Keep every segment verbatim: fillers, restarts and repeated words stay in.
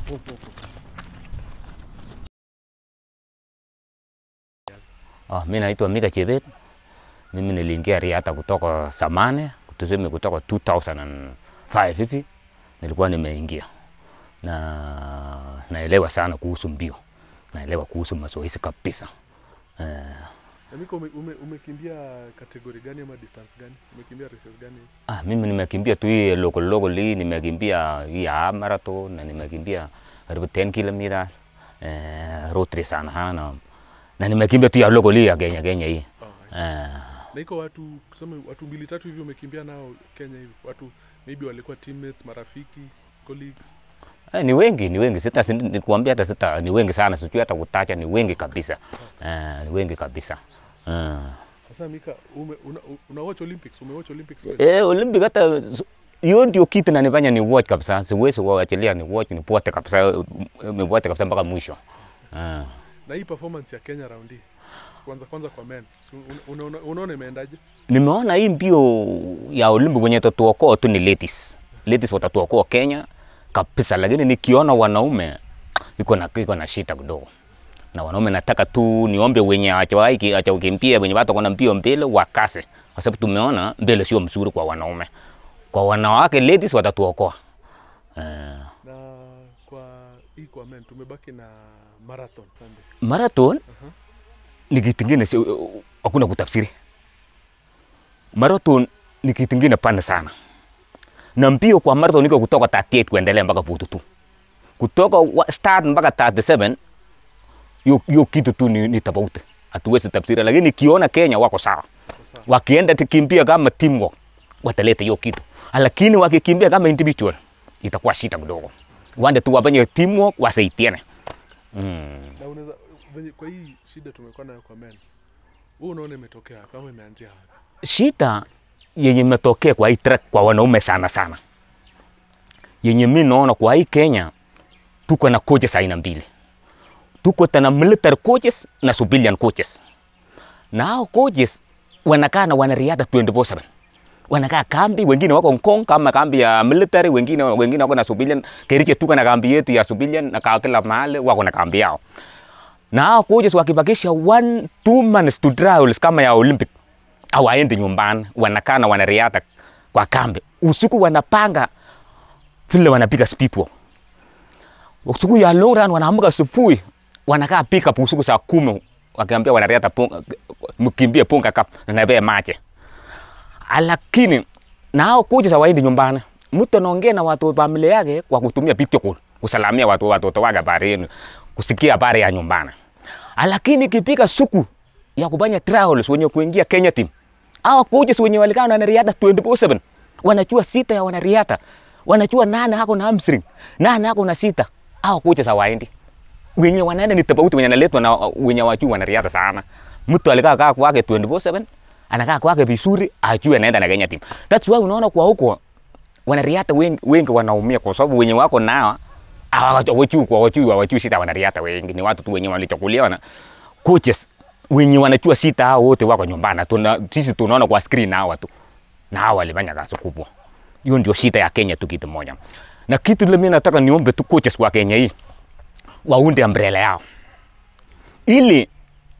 Ah, mimi naitwa Micah Chebet. Mimi niliingia riadha kutoka zamani, tuseme kutoka two thousand five hivi nilikuwa nimeingia. Na naelewa sana kuhusu mbio. Naelewa kuhusu mazoezi kabisa. Eh. Na Micah ume, umekimbia kategori gani ama distance gani? Umekimbia races gani? Ah, mimi nimekimbia tu hii local local hii, nimekimbia hii half marathon na nimekimbia karibu ten kilometers. Eh, road race sana hana. Na nimekimbia tu ya local hii ya Kenya Kenya hii. Oh, eh. Na iko watu kusema watu mbili tatu hivi umekimbia nao Kenya hivi. Watu maybe walikuwa teammates, marafiki, colleagues. Eh, ni wengi, ni wengi. Sita nikuambia hata sita ni wengi sana. Sijui hata kutaja, ni wengi kabisa. Eh, ni wengi kabisa. Eh. Sasa Micah, ume una, una watch Olympics, ume watch Olympics wewe? Eh, Olympic hata hiyo ndio kitu na nifanya ni watch kabisa. Siwezi kuachilia ni watch ni pote kabisa. Ni pote kabisa mpaka mwisho. Eh. Na hii performance ya Kenya round hii. Kwanza kwanza kwa men. Unaona unaona imeendaje? Nimeona hii mbio ya Olympic wenye tatuokoa tu ni ladies. Ladies watatuokoa Kenya kabisa, lakini nikiona wanaume iko na iko na shida kidogo. Na wanaume nataka tu niombe wenye achawaiki acha ukimbia wenye watu kuna mbio mbele wakase. Kwa sababu tumeona mbele sio mzuri kwa wanaume. Kwa wanawake ladies watatuokoa. Uh. Na kwa hii kwa men tumebaki na marathon Sunday. Marathon? Uh-huh. Ni kitu kingine hakuna kutafsiri. Marathon ni kitu kingine pana sana. Na mbio kwa marathon niko kutoka thirty-eight kuendelea mpaka forty-two. Kutoka start mpaka thirty-seven yo yo kitu tu ni, ni tofauti. Hatuwezi tafsiri, lakini kiona Kenya wako sawa. Wakienda tukimbia kama teamwork wataleta hiyo kitu. Lakini wakikimbia kama individual itakuwa shida kidogo. Wande tu wafanye teamwork wasaidiane. Mm. Na unaweza kwa hii shida tumekuwa nayo kwa men. Wewe unaona imetokea kama imeanzia wapi? Shida yenye imetokea kwa hii track kwa wanaume sana sana. Yenye mimi naona kwa hii Kenya tuko na coaches aina mbili. Tuko tena military coaches na civilian coaches. Na hao coaches wanakaa na wanariadha twenty-four seven. Wanakaa kambi, wengine wako Hong Kong kama kambi ya military, wengine wengine wako na civilian. Kericho tuko na kambi yetu ya civilian na kaa kila mahali wako na kambi yao. Na hao coaches wakibakisha one two months to trials kama ya Olympic hawaendi nyumbani, wanakaa na wanariadha kwa kambi. Usiku wanapanga vile wanapiga speed walk. Usiku ya long run wanaamka asubuhi, wanakaa pick up usiku saa kumi wakiambia wanariadha mkimbie punga cup na nabe mache. Lakini na hao coaches hawaendi nyumbani. Mtu anaongea na watu wa familia yake kwa kutumia video call, kusalamia watu watoto wake habari, kusikia habari ya nyumbani. Lakini kipika siku ya kufanya trials wenye kuingia Kenya team, hao coaches wenye walikaa na wanariadha twenty-four seven wanachua sita ya wanariadha, wanachua nane hako na hamstring, nane hako na sita. Hao coaches hawaendi. Wenye wanaenda ni tofauti wenye analetwa na wenye wachua wanariadha sana. Mtu alikaa kaa kwake twenty-four seven, anakaa kwake vizuri, ajue anaenda na Kenya team. That's why unaona kwa huko wanariadha wengi wengi wanaumia kwa sababu wenye wako nao hawajui kwa wajui hawajui sita wanariadha wengi ni watu tu wenye walichukuliwa na coaches wenye wanachua sita hao wote wako nyumbani. Tuna sisi tunaona kwa screen hao watu. Na hao walifanya kazi kubwa. Hiyo ndio shida ya Kenya tu kitu moja. Na kitu ile mimi nataka niombe tu coaches kwa Kenya hii waunde umbrella yao. Ili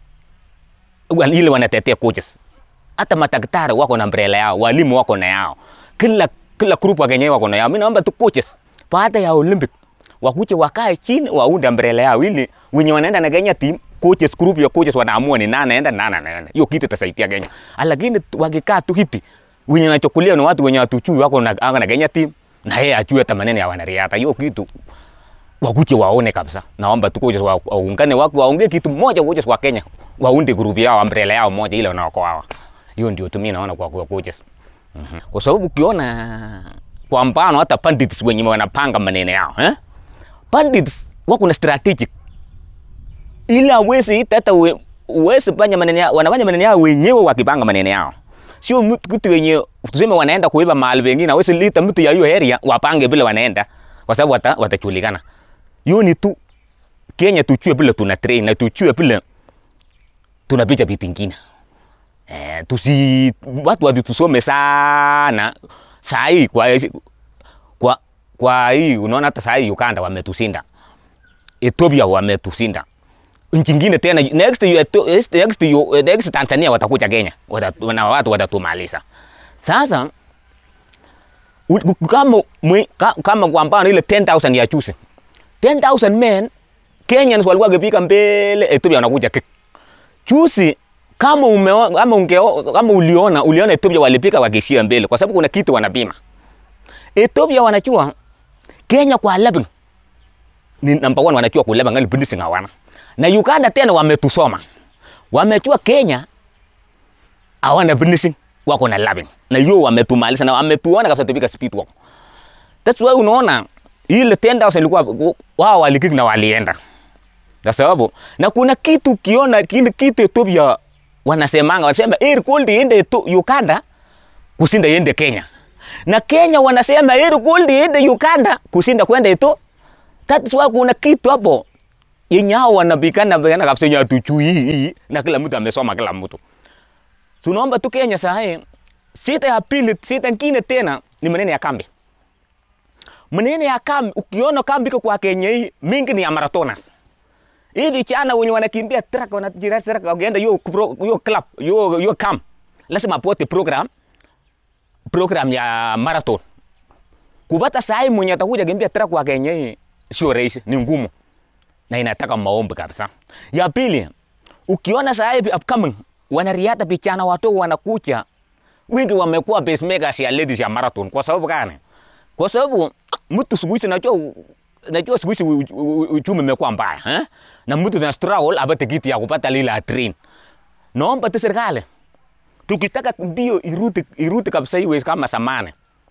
ile wanatetea coaches. Hata madaktari wako na umbrella yao, walimu wako na yao. Kila kila group wa Kenya wako na yao. Mimi naomba tu coaches baada ya Olympic wakuje wakae chini waunde umbrella yao ili wenye wanaenda na Kenya team coaches group ya coaches wanaamua ni nani anaenda nani anaenda. Hiyo kitu itasaidia Kenya. Lakini wakikaa tu hivi wenye wanachukulia ni watu wenye watujui wako na na Kenya team na yeye ajue hata maneno ya wanariadha. Hiyo kitu wakuje waone kabisa. Naomba tu coaches waungane wako waongee kitu moja coaches kwa Kenya. Waunde group yao umbrella yao moja ile wanaokoa hawa. Hiyo ndio tu mimi naona kwa kwa coaches. Mhm. Kwa sababu ukiona kwa mfano hata pandits wenye wanapanga maneno yao, eh? Pandits wako na strategic. Ila hawezi hata uweze fanya maneno yao, wanafanya maneno yao wenyewe wakipanga maneno yao. Sio mtu kitu wenye tuseme wanaenda kuiba mahali pengine, hawezi lita mtu ya hiyo area wapange bila wanaenda kwa sababu wata watachulikana. Hiyo ni tu Kenya tuchue bila tuna train na tuchue bila tunapicha vitu vingine. Eh, tusi watu watu tusome sana. Saa hii kwa kwa kwa hii unaona hata saa hii Uganda wametushinda. Ethiopia wametushinda. Nchi nyingine tena next you next you next Tanzania watakuja Kenya. Watu na watu watatumaliza. Sasa kama kama kwa mfano ile ten thousand ya juzi. ten thousand men Kenyans walikuwa wakipika mbele, Ethiopia wanakuja kick. Juzi kama ume kama ungeo kama uliona uliona Ethiopia walipika wakishia mbele kwa sababu kuna kitu wanapima. Ethiopia wanachua Kenya kwa eleven ni number one, wanachua kwa eleven ngali bindisi ngawana. Na Uganda tena wametusoma. Wamechua Kenya hawana bindisi wako na eleven. Na hiyo wametumaliza na wametuona kabisa tupika speed wako. That's why unaona ile ten thousand ilikuwa wao walikiki na walienda. Kwa sababu na kuna kitu kiona kile kitu Ethiopia wanasemanga wanasema air gold iende Uganda kusinda iende Kenya. Na Kenya wanasema air gold iende Uganda kusinda kwenda Ethiopia. That's why kuna kitu hapo yenye hao wanabikana bana kabisa ya tuchui hii na kila mtu amesoma kila mtu. Tunaomba tu Kenya sahi sita ya pili sita nyingine tena ni maneno ya kambi. Maneno ya kambi ukiona kambi kwa Kenya hii mingi ni ya marathoners. Hivi chana wenye wanakimbia track wanajira track wakienda hiyo hiyo club hiyo hiyo camp lazima apote program program ya marathon. Kupata sahi mwenye atakuja kimbia track kwa Kenya hii sio rahisi, ni ngumu na inataka maombi kabisa. Ya pili ukiona sahi upcoming wanariadha vijana watu wanakuja wengi wamekuwa pacemakers ya ladies ya marathon. Kwa sababu gani? Kwa sababu mtu siku hizi najua najua siku hizi uchumi umekuwa mbaya eh, na mtu na struggle apate kiti ya kupata lila train. Naomba tu serikali tukitaka mbio irudi irudi kabisa iwe kama zamani.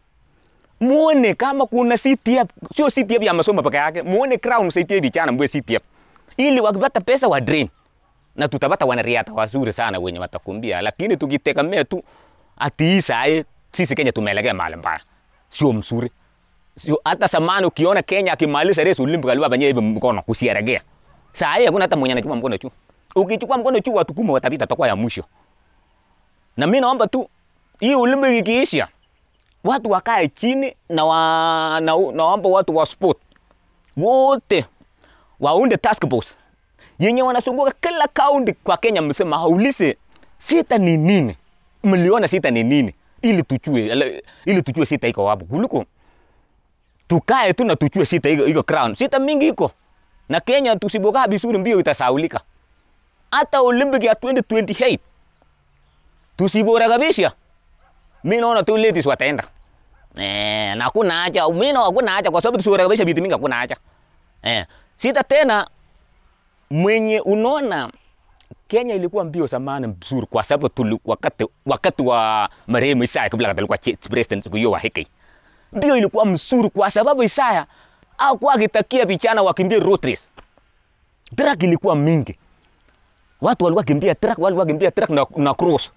Muone kama kuna C T F, sio C T F ya masomo peke yake, muone crown C T F vijana mbwe C T F. Ili wakipata pesa wa drain na tutapata wanariadha wazuri sana wenye watakumbia, lakini tukitegemea tu ati saa sisi Kenya tumeelekea mahali mbaya. Sio mzuri. Sio hata zamani ukiona Kenya akimaliza race Olympic aliwa banye hivi mkono kusieregea. Saa hii hakuna hata mwenye anachukua mkono juu. Ukichukua mkono juu watu kumi watapita takuwa ya mwisho. Na mimi naomba tu hii Olympic ikiisha watu wakae chini na wa, na naomba watu wa sport wote waunde task force yenye wanazunguka kila kaunti kwa Kenya, msema haulize sita ni nini, mliona sita ni nini, ili tujue ili tujue sita iko wapi, kuliko tukae tu na tujue sita iko iko crown. Sita mingi iko na Kenya tusiboka vizuri mbio itasaulika. Hata Olympic ya twenty twenty-eight tusibora kabisa. Mimi naona tu ladies wataenda. Eh, na hakuna haja, mimi naona hakuna haja kwa sababu tusibora kabisa vitu mingi hakuna haja. Eh, sita tena mwenye unaona Kenya ilikuwa mbio zamani mzuri kwa sababu tuli wakati wakati wa marehemu Isaya kabla alikuwa president huyo wa hiki. Mbio ilikuwa mzuri kwa sababu Isaya au kwa akitakia vijana wakimbie road race. Track ilikuwa mingi. Watu walikuwa kimbia track, walikuwa kimbia track na, na cross.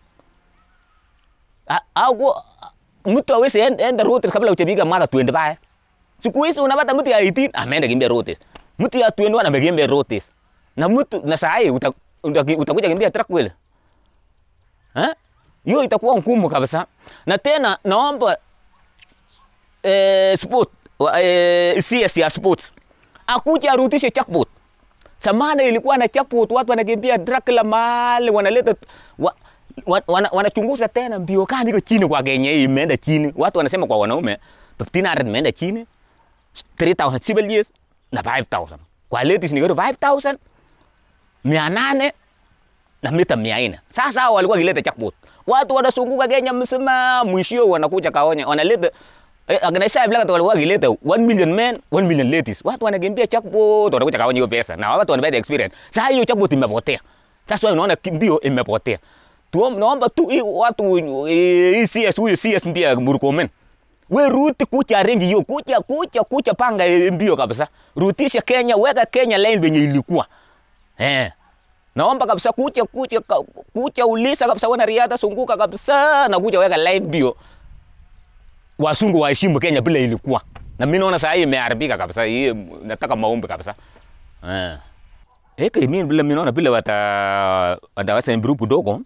Au mtu aweze enda road race kabla uchapiga mara twenty-five. Siku hizi unapata mtu ya eighteen ameenda kimbia road race. Mtu ya twenty-one amekimbia road race. Na mtu na saa hii uta, utakuja kimbia track kweli. Eh? Hiyo itakuwa ngumu kabisa. Na tena naomba eh sport eh C S ya sports akuja arudishe jackpot. Zamani ilikuwa na jackpot, watu wanakimbia track la mali wanaleta wa, wanachunguza wana tena mbio kani iko chini kwa Kenya hii imeenda chini. Watu wanasema kwa wanaume fifteen hundred imeenda chini, three thousand civil years na five thousand. Kwa ladies ni five thousand mia nane na mita mia nne. Sasa hao walikuwa kileta jackpot. Watu wanazunguka Kenya msema mwisho wanakuja kaonya wanaleta eh, organizer bila watu walikuwa kileta one million men, one million ladies. Watu wanakimbia jackpot wanakuja kaonya hiyo pesa. Na watu wanapata experience. Sasa hiyo jackpot imepotea. Sasa unaona mbio imepotea. Tuomba tu watu hii C S huyu C S mbia Murkomen. We ruti kucha arrange hiyo kucha kucha kucha panga mbio kabisa. Rutisha Kenya, weka Kenya line venye ilikuwa. Eh. Naomba kabisa kucha kucha kucha ulisa kabisa wana riadha sunguka kabisa na kuja weka line mbio. Wasungu waheshimu Kenya bila ilikuwa. Na mimi naona saa hii imeharibika kabisa. Hii nataka maombi kabisa. Eh. Eka mimi bila mimi naona bila wata wataweza improve dogo.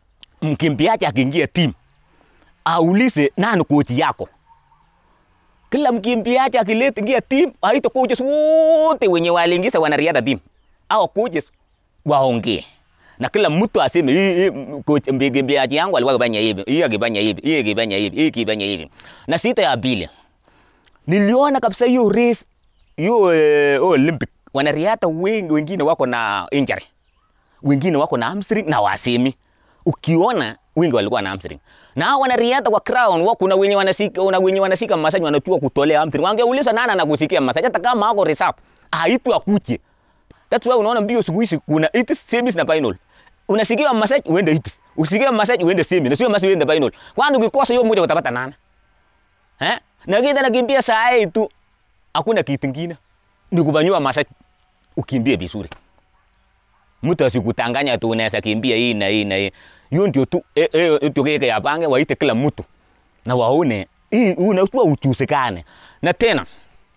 Mkimbiaji akiingia team aulize nani coach yako. Kila mkimbiaji akileta ingia team, haito coaches wote wenye waliingiza wanariadha team. Hao coaches waongee. Na kila mtu aseme hii coach mkimbiaji yangu alikuwa kufanya hivi, hii akifanya hivi, hii akifanya hivi, hii akifanya hivi. Na sita ya pili. Niliona kabisa hiyo race, hiyo eh, Olympic, wanariadha wengi wengine wako na injury. Wengine wako na hamstring na wasemi. Ukiona wengi walikuwa na hamstring. Na hao wanariadha kwa crown wako kuna wenye wanashika na wenye wanashika masaji wanachua kutolea hamstring. Wangeuliza nani anakusikia masaji hata kama hako reserve. Haipo akuche. That's why unaona mbio siku hizi kuna it semis na final. Unasikia masaji uende it. Usikia masaji uende semi. Na sio masaji uende final. Kwani ukikosa hiyo moja utapata nani? Eh? Na kida nakimbia saa hii tu hakuna kitu kingine. Ni kubanyua masaji ukimbie vizuri. Mtu asikutanganya tu unaweza kimbia hii na hii na hii. Hiyo ndio tu eh eh tukeke ya pange waite kila mtu. Na waone hii unakuwa uchusikane. Na tena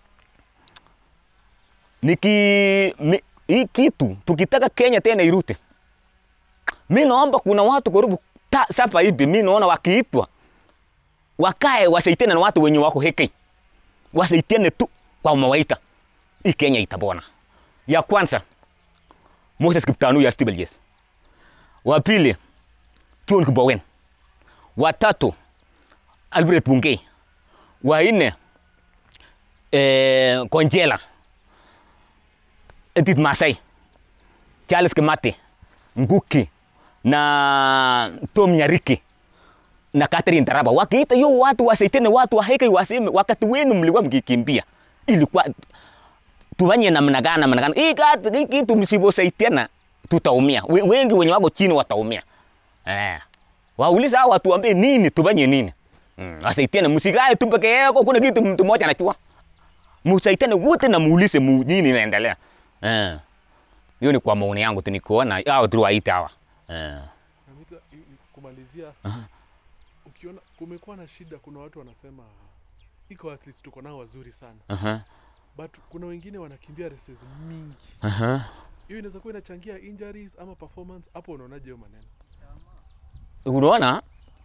niki mi, hii kitu tukitaka Kenya tena irute. Mimi naomba kuna watu karibu sapa hivi mimi naona wakiitwa wakae wasaitane na watu wenye wako heki. Wasaitane tu kwa mawaita. Hii Kenya itabona. Ya kwanza Moses Kiptanu ya Stable Yes. Wa pili John Kibowen. Wa tatu Albert Bungei. Wa nne eh Konjela. Edith Masai. Charles Kimati. Nguki na Tom Nyariki na Catherine Taraba. Wakiita hiyo watu wasaitene watu waheke waseme wakati wenu mlikuwa mkikimbia. Ilikuwa tufanye namna gani namna gani hii kati hii kitu msiposaitiana tutaumia wengi wenye wako chini wataumia eh wauliza hao watu waambie nini tufanye nini mm. Wasaitiane msikae tu peke yako kuna kitu mtu mmoja anachua msaitiane wote na muulize nini inaendelea eh hiyo ni kwa maoni yangu tu nikuona hao tu waita hawa eh kumalizia ukiona kumekuwa na shida kuna watu wanasema iko athletes tuko nao wazuri sana aha but kuna wengine wanakimbia races mingi. Aha. Uh-huh. Hiyo inaweza kuwa inachangia injuries ama performance. Hapo unaonaje hiyo maneno? Unaona?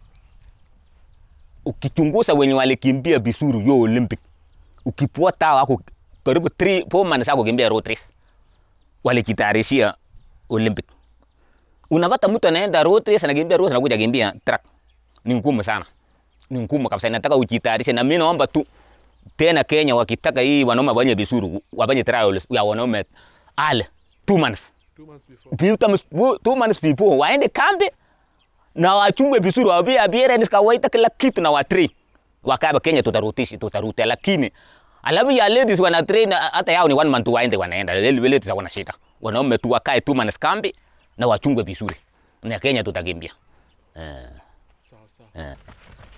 Ukichunguza wenye walikimbia bisuru yo Olympic. Ukipota wako karibu three four months wako kimbia road race. Walijitayarishia Olympic. Unapata mtu anaenda road race anakimbia road anakuja kimbia track. Ni ngumu sana. Ni ngumu kabisa. Nataka ujitayarishe na mimi naomba tu tena Kenya wakitaka hii wanaume wafanye bisuru wafanye trials ya wanaume ale two months two months before two, two months before waende kambi na wachunge bisuru wabia abiere niskawaita kila kitu na wa train wakaba Kenya tutarutishi tutaruta lakini alafu ya ladies wana train hata yao ni one month waende wanaenda ladies wana shida wanaume tu wakae two months kambi na wachunge bisuru na Kenya tutakimbia eh sawa sawa eh